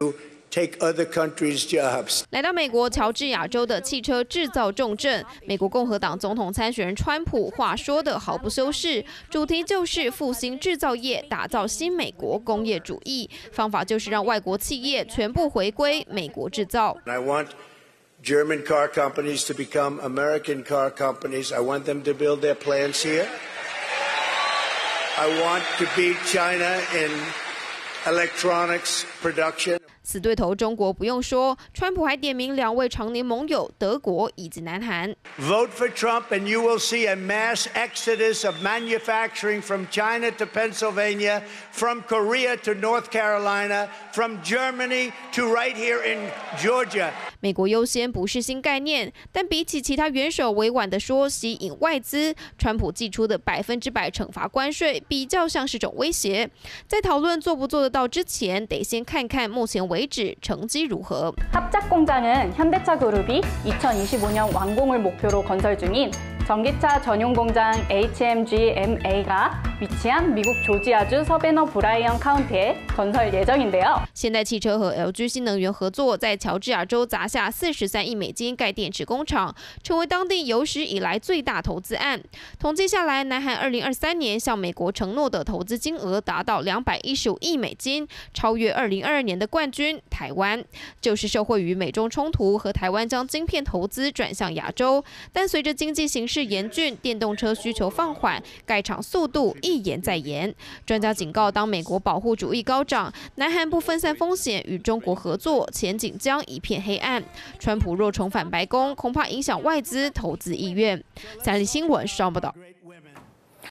Take other countries' jobs. 来到美国乔治亚州的汽车制造重镇，美国共和党总统参选人川普话说得毫不修饰，主题就是复兴制造业，打造新美国工业主义，方法就是让外国企业全部回归美国制造。 I want German car companies to become American car companies. I want them to build their plants here. I want to beat China in electronics production. 死对头中国不用说，川普还点名2位常年盟友德国以及南韩。 Vote for Trump and you will see a mass exodus of manufacturing from China to Pennsylvania, from Korea to North Carolina, from Germany to right here in Georgia. 美国优先不是新概念，但比起其他元首委婉地说吸引外资，川普寄出的100%惩罚关税比较像是种威胁。在讨论做不做得到之前，得先看看目前为止成绩如何。 합작공장은 현대차그룹이 2025년 완공을 목표로 건설 중인 전기차 전용 공장 HMGMA가 위치한 미국 조지아주 서베너 브라이언 카운티에 건설 예정인데요. 现代汽车和 LG 新能源合作，在乔治亚州砸下43亿美金盖电池工厂，成为当地有史以来最大投资案。统计下来，南韩2023年向美国承诺的投资金额达到215亿美金，超越2022年的冠军台湾。就是受惠于美中冲突和台湾将晶片投资转向亚洲，但随着经济形势严峻，电动车需求放缓，盖厂速度一延再延。专家警告，当美国保护主义高涨，南韩不分散风险与中国合作，前景将一片黑暗。川普若重返白宫，恐怕影响外资投资意愿。三立新闻上报道。